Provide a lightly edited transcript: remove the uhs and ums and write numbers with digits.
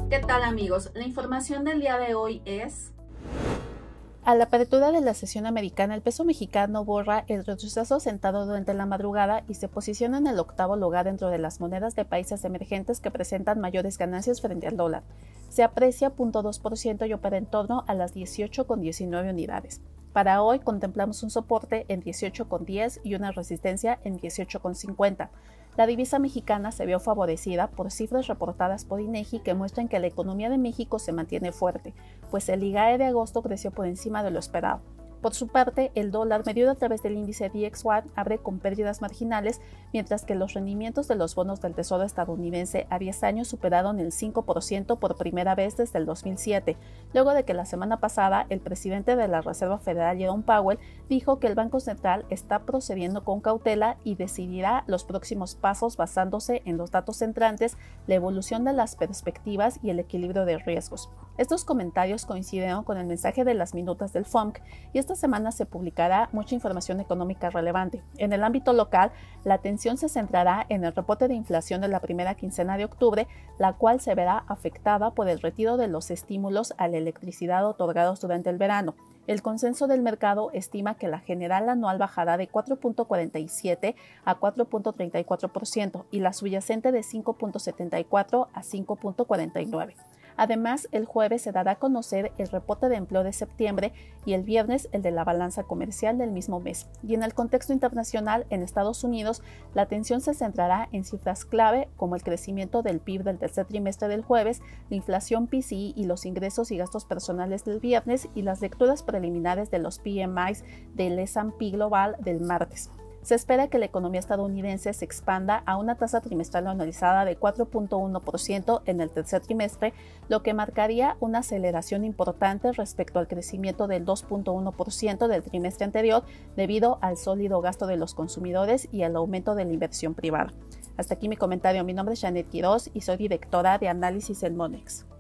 ¿Qué tal, amigos? La información del día de hoy es... A la apertura de la sesión americana, el peso mexicano borra el retroceso sentado durante la madrugada y se posiciona en el octavo lugar dentro de las monedas de países emergentes que presentan mayores ganancias frente al dólar. Se aprecia 0.2% y opera en torno a las 18,19 unidades. Para hoy contemplamos un soporte en 18,10 y una resistencia en 18,50. La divisa mexicana se vio favorecida por cifras reportadas por INEGI que muestran que la economía de México se mantiene fuerte, pues el IGAE de agosto creció por encima de lo esperado. Por su parte, el dólar medido a través del índice DXY abre con pérdidas marginales, mientras que los rendimientos de los bonos del Tesoro estadounidense a 10 años superaron el 5% por primera vez desde el 2007, luego de que la semana pasada el presidente de la Reserva Federal, Jerome Powell, dijo que el Banco Central está procediendo con cautela y decidirá los próximos pasos basándose en los datos entrantes, la evolución de las perspectivas y el equilibrio de riesgos. Estos comentarios coincidieron con el mensaje de las minutas del FOMC y esta semana se publicará mucha información económica relevante. En el ámbito local, la atención se centrará en el reporte de inflación de la primera quincena de octubre, la cual se verá afectada por el retiro de los estímulos a la electricidad otorgados durante el verano. El consenso del mercado estima que la general anual bajará de 4.47 a 4.34% y la subyacente de 5.74 a 5.49%. Además, el jueves se dará a conocer el reporte de empleo de septiembre y el viernes el de la balanza comercial del mismo mes. Y en el contexto internacional, en Estados Unidos, la atención se centrará en cifras clave como el crecimiento del PIB del tercer trimestre del jueves, la inflación PCE y los ingresos y gastos personales del viernes y las lecturas preliminares de los PMIs del S&P Global del martes. Se espera que la economía estadounidense se expanda a una tasa trimestral anualizada de 4.1% en el tercer trimestre, lo que marcaría una aceleración importante respecto al crecimiento del 2.1% del trimestre anterior debido al sólido gasto de los consumidores y al aumento de la inversión privada. Hasta aquí mi comentario. Mi nombre es Janet Quiroz y soy directora de análisis en Monex.